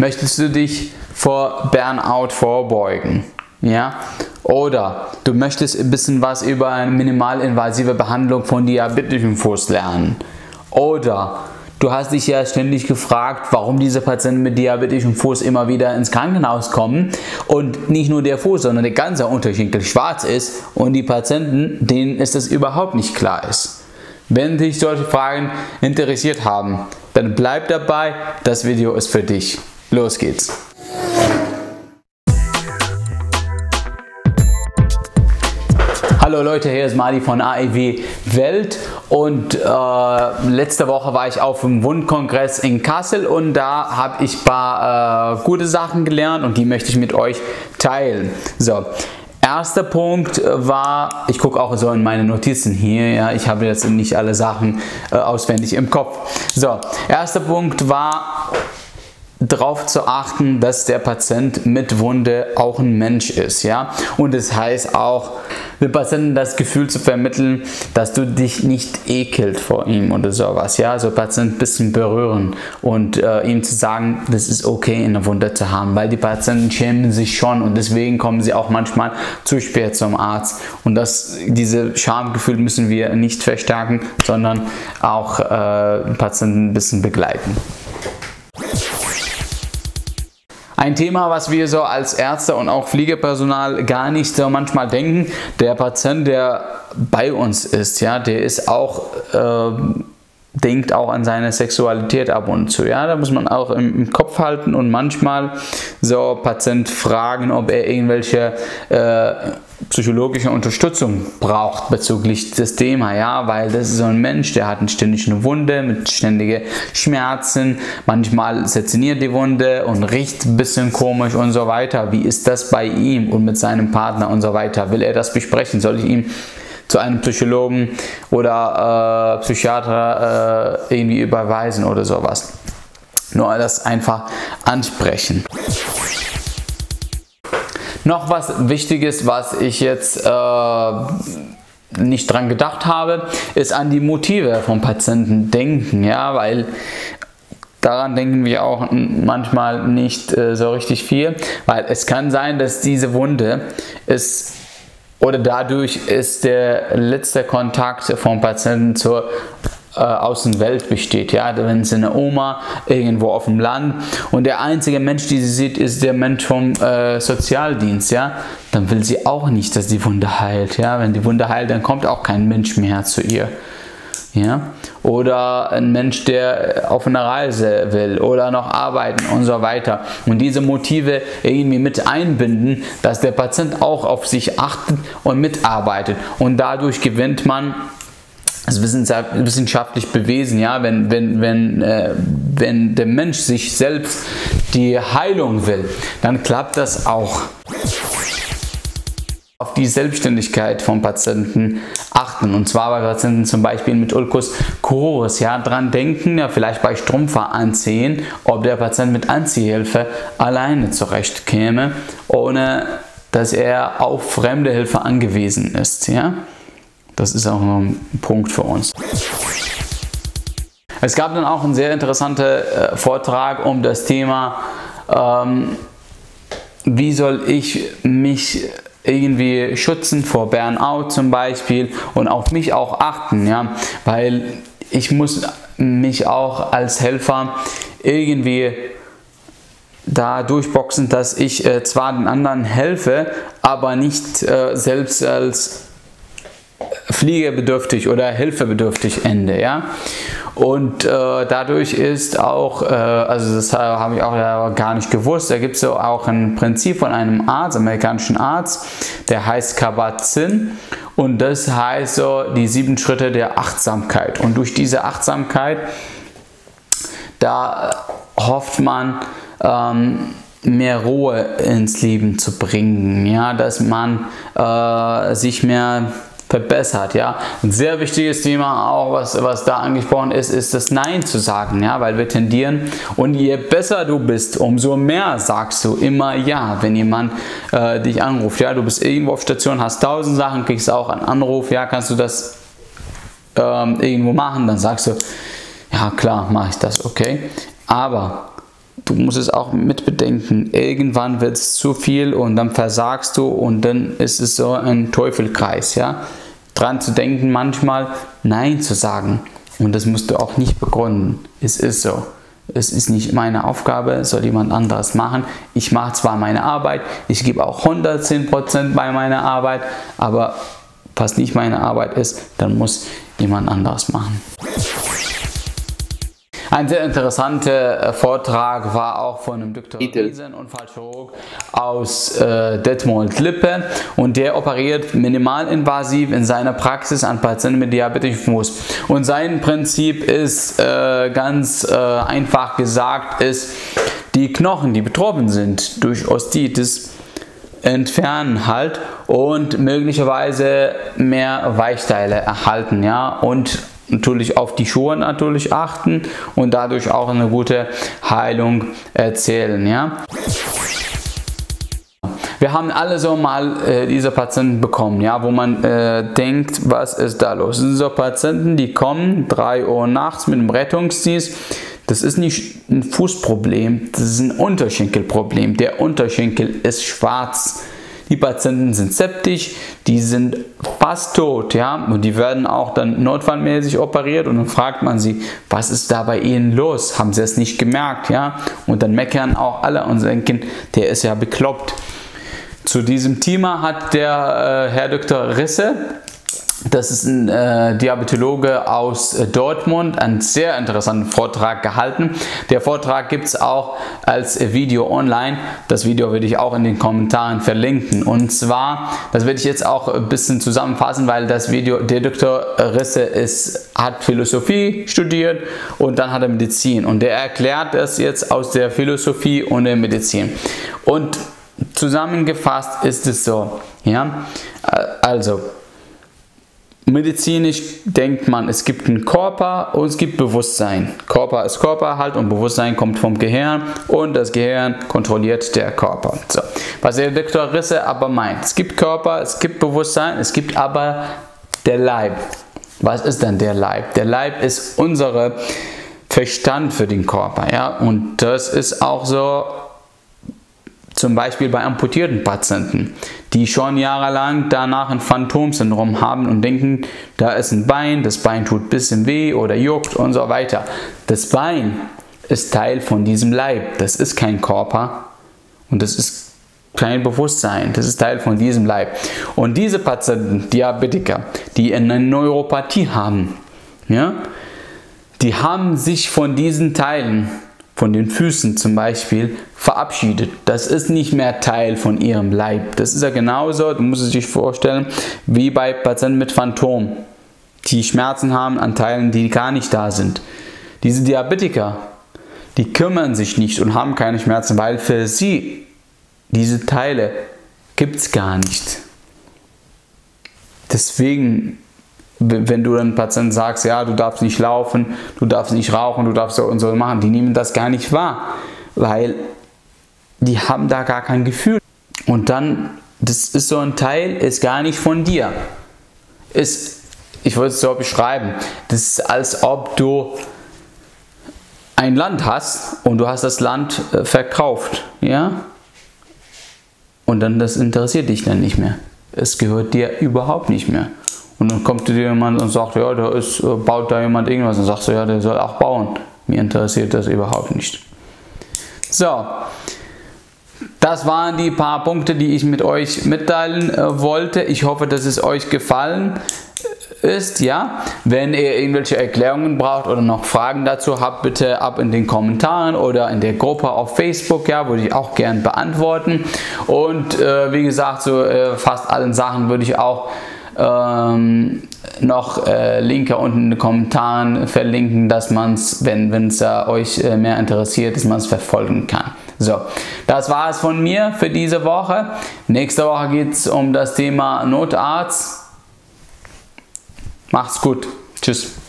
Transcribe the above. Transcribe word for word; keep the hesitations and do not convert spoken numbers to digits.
möchtest du dich vor Burnout vorbeugen? Ja? Oder du möchtest ein bisschen was über eine minimalinvasive Behandlung von diabetischem Fuß lernen. Oder du hast dich ja ständig gefragt, warum diese Patienten mit diabetischem Fuß immer wieder ins Krankenhaus kommen und nicht nur der Fuß, sondern der ganze Unterschenkel schwarz ist und die Patienten, denen ist das überhaupt nicht klar ist. Wenn dich solche Fragen interessiert haben, dann bleib dabei, das Video ist für dich. Los geht's! Hallo Leute, hier ist Madi von A E W Welt und äh, letzte Woche war ich auf dem Wundkongress in Kassel und da habe ich ein paar äh, gute Sachen gelernt und die möchte ich mit euch teilen. So, erster Punkt war, ich gucke auch so in meine Notizen hier, ja, ich habe jetzt nicht alle Sachen äh, auswendig im Kopf. So, erster Punkt war, darauf zu achten, dass der Patient mit Wunde auch ein Mensch ist, ja, und das heißt auch, dem Patienten das Gefühl zu vermitteln, dass du dich nicht ekelt vor ihm oder sowas, ja, so Patienten ein bisschen berühren und äh, ihm zu sagen, das ist okay, eine Wunde zu haben, weil die Patienten schämen sich schon und deswegen kommen sie auch manchmal zu spät zum Arzt und das, diese Schamgefühl müssen wir nicht verstärken, sondern auch äh, Patienten ein bisschen begleiten. Ein Thema, was wir so als Ärzte und auch Pflegepersonal gar nicht so manchmal denken, der Patient, der bei uns ist, ja, der ist auch, äh, denkt auch an seine Sexualität ab und zu, ja, da muss man auch im, im Kopf halten und manchmal so Patient fragen, ob er irgendwelche äh, psychologische Unterstützung braucht bezüglich des Thema, ja, weil das ist so ein Mensch, der hat ständig eine Wunde mit ständigen Schmerzen, manchmal seziniert die Wunde und riecht ein bisschen komisch und so weiter. Wie ist das bei ihm und mit seinem Partner und so weiter? Will er das besprechen? Soll ich ihm zu einem Psychologen oder äh, Psychiater äh, irgendwie überweisen oder sowas? Nur das einfach ansprechen. Noch was Wichtiges, was ich jetzt äh, nicht dran gedacht habe, ist an die Motive vom Patienten denken, ja, weil daran denken wir auch manchmal nicht äh, so richtig viel, weil es kann sein, dass diese Wunde ist oder dadurch ist der letzte Kontakt vom Patienten zur äh, Außenwelt besteht, ja, wenn es eine Oma irgendwo auf dem Land und der einzige Mensch, die sie sieht, ist der Mensch vom äh, Sozialdienst, ja, dann will sie auch nicht, dass die Wunde heilt, ja, wenn die Wunde heilt, dann kommt auch kein Mensch mehr zu ihr, ja, oder ein Mensch, der auf eine Reise will oder noch arbeiten und so weiter und diese Motive irgendwie mit einbinden, dass der Patient auch auf sich achtet und mitarbeitet und dadurch gewinnt man. Das ist wissenschaftlich bewiesen, ja, wenn, wenn, wenn, äh, wenn der Mensch sich selbst die Heilung will, dann klappt das auch. Auf die Selbstständigkeit vom Patienten achten, und zwar bei Patienten zum Beispiel mit Ulcus cruris, ja, dran denken, ja, vielleicht bei Strumpfer anziehen, ob der Patient mit Anziehhilfe alleine zurechtkäme, ohne dass er auf fremde Hilfe angewiesen ist, ja. Das ist auch noch ein Punkt für uns. Es gab dann auch einen sehr interessanten äh, Vortrag um das Thema, ähm, wie soll ich mich irgendwie schützen vor Burnout zum Beispiel und auf mich auch achten, ja, weil ich muss mich auch als Helfer irgendwie da durchboxen, dass ich äh, zwar den anderen helfe, aber nicht äh, selbst als pflegebedürftig oder hilfebedürftig ende, ja, und äh, dadurch ist auch, äh, also das habe ich auch ja gar nicht gewusst, da gibt es so auch ein Prinzip von einem Arzt, amerikanischen Arzt, der heißt Kabat-Zinn und das heißt so die sieben Schritte der Achtsamkeit und durch diese Achtsamkeit, da hofft man, ähm, mehr Ruhe ins Leben zu bringen, ja, dass man äh, sich mehr verbessert, ja. Ein sehr wichtiges Thema auch, was, was da angesprochen ist, ist das Nein zu sagen, ja, weil wir tendieren und je besser du bist, umso mehr sagst du immer Ja, wenn jemand äh, dich anruft, ja, du bist irgendwo auf Station, hast tausend Sachen, kriegst auch einen Anruf, ja, kannst du das ähm, irgendwo machen, dann sagst du, ja klar, mache ich das, okay, aber du musst es auch mitbedenken, irgendwann wird es zu viel und dann versagst du und dann ist es so ein Teufelskreis, ja. Dran zu denken, manchmal Nein zu sagen und das musst du auch nicht begründen. Es ist so. Es ist nicht meine Aufgabe, soll jemand anderes machen. Ich mache zwar meine Arbeit, ich gebe auch hundertzehn Prozent bei meiner Arbeit, aber was nicht meine Arbeit ist, dann muss jemand anderes machen. Ein sehr interessanter Vortrag war auch von einem Doktor Riesen, Unfallchirurg aus äh, Detmold-Lippe, und der operiert minimalinvasiv in seiner Praxis an Patienten mit diabetischem Fuß. Und sein Prinzip ist äh, ganz äh, einfach gesagt, ist die Knochen, die betroffen sind durch Osteitis, entfernen halt und möglicherweise mehr Weichteile erhalten, ja, und natürlich auf die Schuhe natürlich achten und dadurch auch eine gute Heilung erzielen, ja. Wir haben alle so mal äh, diese Patienten bekommen, ja, wo man äh, denkt, was ist da los? Das sind so Patienten, die kommen drei Uhr nachts mit einem Rettungsdienst. Das ist nicht ein Fußproblem, das ist ein Unterschenkelproblem. Der Unterschenkel ist schwarz. Die Patienten sind septisch, die sind fast tot, ja, und die werden auch dann notfallmäßig operiert und dann fragt man sie, was ist da bei ihnen los? Haben sie es nicht gemerkt, ja? Und dann meckern auch alle und denken, der ist ja bekloppt. Zu diesem Thema hat der äh, Herr Doktor Risse, das ist ein äh, Diabetologe aus äh, Dortmund, einen sehr interessanten Vortrag gehalten. Der Vortrag gibt es auch als äh, Video online. Das Video werde ich auch in den Kommentaren verlinken. Und zwar, das werde ich jetzt auch ein bisschen zusammenfassen, weil das Video, der Doktor Risse ist, hat Philosophie studiert und dann hat er Medizin. Und der erklärt das jetzt aus der Philosophie und der Medizin. Und zusammengefasst ist es so, ja, also, medizinisch denkt man, es gibt einen Körper und es gibt Bewusstsein. Körper ist Körper halt und Bewusstsein kommt vom Gehirn und das Gehirn kontrolliert der Körper. So. Was der Doktor Risse aber meint, es gibt Körper, es gibt Bewusstsein, es gibt aber der Leib. Was ist denn der Leib? Der Leib ist unser Verstand für den Körper, ja, und das ist auch so. Zum Beispiel bei amputierten Patienten, die schon jahrelang danach ein Phantomsyndrom haben und denken, da ist ein Bein, das Bein tut ein bisschen weh oder juckt und so weiter. Das Bein ist Teil von diesem Leib, das ist kein Körper und das ist kein Bewusstsein, das ist Teil von diesem Leib. Und diese Patienten, Diabetiker, die eine Neuropathie haben, ja, die haben sich von diesen Teilen, von den Füßen zum Beispiel, verabschiedet. Das ist nicht mehr Teil von ihrem Leib. Das ist ja genauso, du musst es dich vorstellen, wie bei Patienten mit Phantom, die Schmerzen haben an Teilen, die gar nicht da sind. Diese Diabetiker, die kümmern sich nicht und haben keine Schmerzen, weil für sie diese Teile gibt es gar nicht. Deswegen, wenn du einem Patienten sagst, ja, du darfst nicht laufen, du darfst nicht rauchen, du darfst so und so machen, die nehmen das gar nicht wahr, weil die haben da gar kein Gefühl. Und dann, das ist so ein Teil, ist gar nicht von dir. Ist, ich würde es so beschreiben, das ist, als ob du ein Land hast und du hast das Land äh, verkauft, ja? Und dann, das interessiert dich dann nicht mehr. Es gehört dir überhaupt nicht mehr. Und dann kommt dir jemand und sagt, ja, da ist, baut da jemand irgendwas. Und sagst du, ja, der soll auch bauen. Mir interessiert das überhaupt nicht. So, das waren die paar Punkte, die ich mit euch mitteilen äh, wollte. Ich hoffe, dass es euch gefallen ist, ja. Wenn ihr irgendwelche Erklärungen braucht oder noch Fragen dazu habt, bitte ab in den Kommentaren oder in der Gruppe auf Facebook, ja, würde ich auch gern beantworten. Und äh, wie gesagt, so äh, fast allen Sachen würde ich auch ähm, noch äh, Linke unten in den Kommentaren verlinken, dass man es, wenn es äh, euch äh, mehr interessiert, dass man es verfolgen kann. So, das war es von mir für diese Woche. Nächste Woche geht es um das Thema Notarzt. Macht's gut. Tschüss.